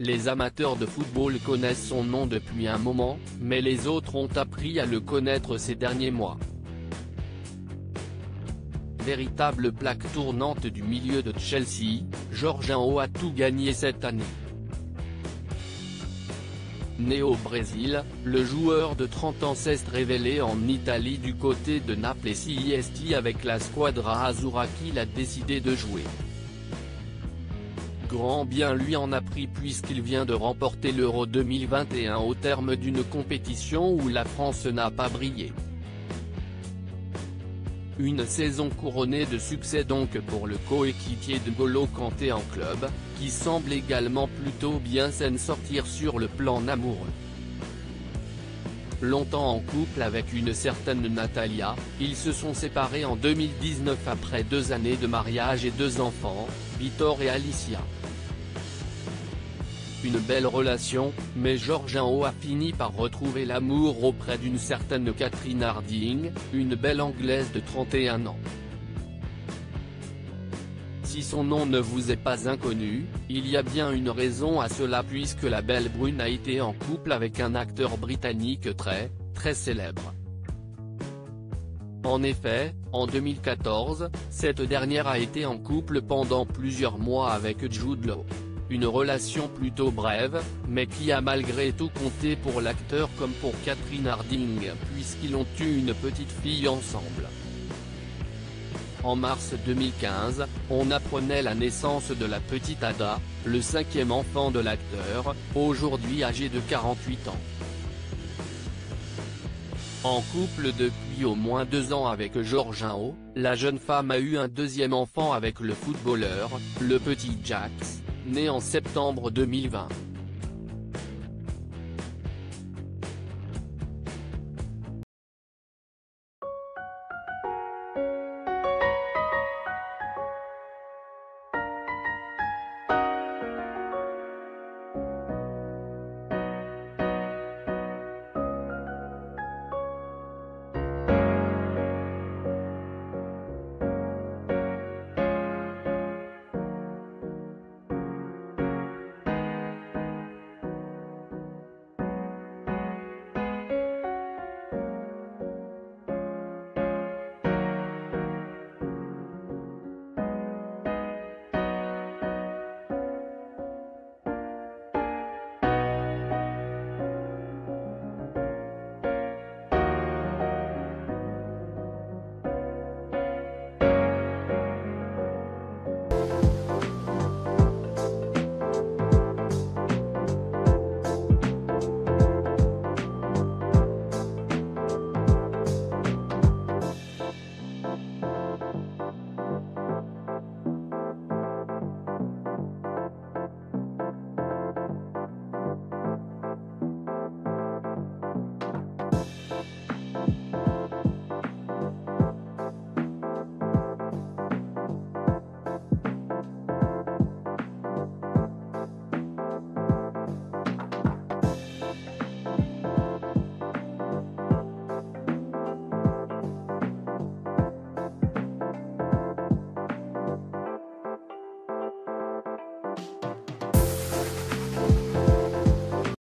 Les amateurs de football connaissent son nom depuis un moment, mais les autres ont appris à le connaître ces derniers mois. Véritable plaque tournante du milieu de Chelsea, Jorginho a tout gagné cette année. Né au Brésil, le joueur de 30 ans s'est révélé en Italie du côté de Naples et CIST avec la Squadra Azzurra qu'il a décidé de jouer. Grand bien lui en a pris puisqu'il vient de remporter l'Euro 2021 au terme d'une compétition où la France n'a pas brillé. Une saison couronnée de succès donc pour le coéquipier de N'Golo Kanté en club, qui semble également plutôt bien s'en sortir sur le plan amoureux. Longtemps en couple avec une certaine Natalia, ils se sont séparés en 2019 après 2 années de mariage et 2 enfants, Vitor et Alicia. Une belle relation, mais Jorginho a fini par retrouver l'amour auprès d'une certaine Catherine Harding, une belle Anglaise de 31 ans. Si son nom ne vous est pas inconnu, il y a bien une raison à cela puisque la belle brune a été en couple avec un acteur britannique très célèbre. En effet, en 2014, cette dernière a été en couple pendant plusieurs mois avec Jude Law. Une relation plutôt brève, mais qui a malgré tout compté pour l'acteur comme pour Catherine Harding puisqu'ils ont eu une petite fille ensemble. En mars 2015, on apprenait la naissance de la petite Ada, le 5e enfant de l'acteur, aujourd'hui âgé de 48 ans. En couple depuis au moins 2 ans avec Jorginho, la jeune femme a eu un 2e enfant avec le footballeur, le petit Jax, né en septembre 2020.